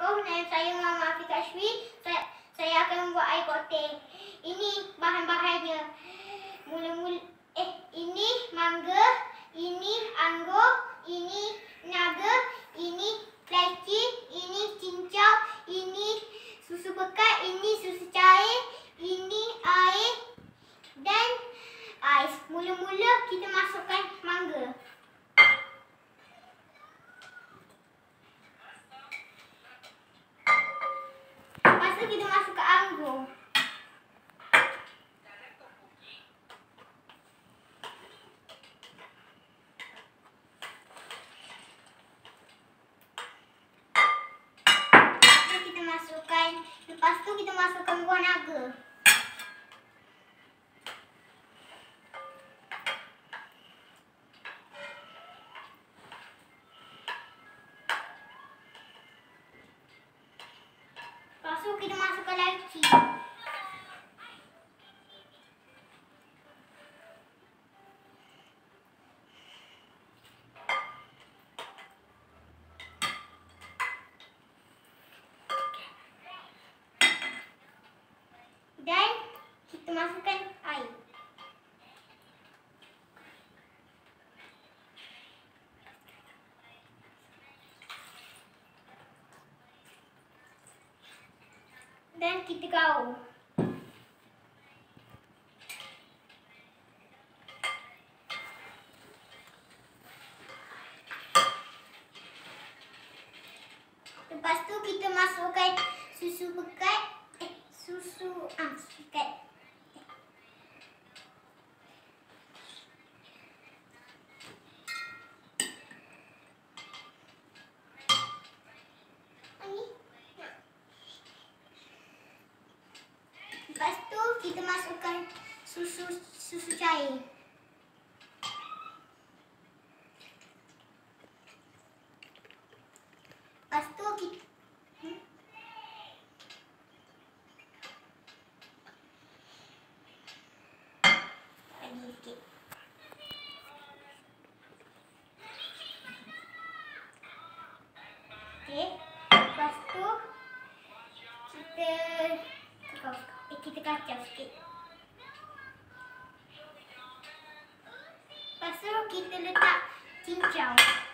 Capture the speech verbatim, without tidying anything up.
Assalamualaikum, nama saya Mama Afiq Ashwi. Saya, saya akan membuat air koktel. Ini bahan-bahannya. Mula-mula eh ini mangga, ini anggur, ini naga, ini leci, ini cincau, ini susu pekat, ini susu cair, ini air dan ais. Mula-mula kita masukkan mangga. Lepas tu kita masukkan anggur. Kita masukkan, lepas tu kita masukkan buah naga. Lepas tu kita masukkan leci. Dan kita masukkan air. Dan kita gaul. Lepas tu kita masukkan susu pekat. Eh, susu ah, susu pekat. Lepas tu kita masukkan susu susu cair. Lepas tu kita hmm? lagi sikit. Okey. Lepas tu kita tukar Eh, kita kacau sikit. Lepas tu kita letak cincau.